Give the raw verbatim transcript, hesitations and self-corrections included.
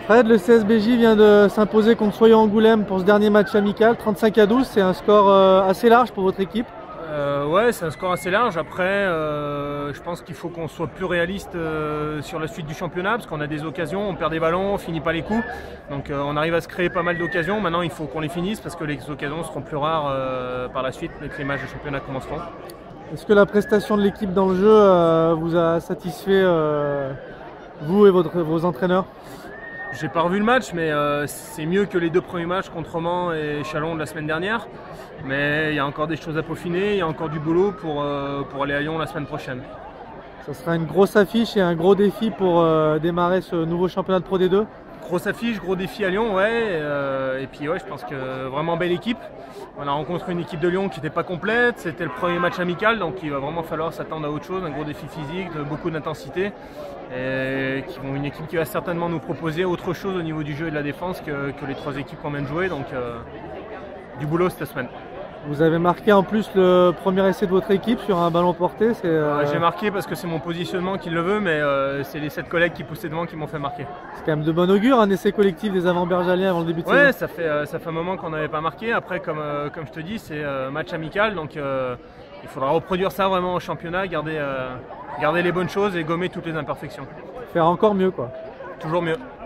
Fred, le C S B J vient de s'imposer contre Soyons-Angoulême pour ce dernier match amical, trente-cinq à douze, c'est un score euh, assez large pour votre équipe. Euh, ouais, c'est un score assez large. Après, euh, je pense qu'il faut qu'on soit plus réaliste euh, sur la suite du championnat, parce qu'on a des occasions, on perd des ballons, on finit pas les coups. Donc euh, on arrive à se créer pas mal d'occasions. Maintenant, il faut qu'on les finisse, parce que les occasions seront plus rares euh, par la suite, dès que les matchs de championnat commenceront. Est-ce que la prestation de l'équipe dans le jeu euh, vous a satisfait, euh, vous et votre, vos entraîneurs? J'ai pas revu le match, mais euh, c'est mieux que les deux premiers matchs contre Mans et Chalon de la semaine dernière. Mais il y a encore des choses à peaufiner, il y a encore du boulot pour, euh, pour aller à Lyon la semaine prochaine. Ça sera une grosse affiche et un gros défi pour euh, démarrer ce nouveau championnat de Pro D deux. Grosse affiche, gros défi à Lyon, ouais. Euh, et puis ouais, je pense que vraiment belle équipe. On a rencontré une équipe de Lyon qui n'était pas complète. C'était le premier match amical, donc il va vraiment falloir s'attendre à autre chose, un gros défi physique, de beaucoup d'intensité. Et qui vont une équipe qui va certainement nous proposer autre chose au niveau du jeu et de la défense que, que les trois équipes qu'on vient de jouer. Donc euh, du boulot cette semaine. Vous avez marqué en plus le premier essai de votre équipe sur un ballon porté. Euh... J'ai marqué parce que c'est mon positionnement qui le veut, mais euh, c'est les sept collègues qui poussaient devant qui m'ont fait marquer. C'est quand même de bon augure, un essai collectif des Avant-Bergaliens avant le début de ouais, saison. ça fait, euh, ça fait un moment qu'on n'avait pas marqué. Après, comme, euh, comme je te dis, c'est euh, match amical, donc euh, il faudra reproduire ça vraiment au championnat, garder, euh, garder les bonnes choses et gommer toutes les imperfections. Faire encore mieux, quoi. Toujours mieux.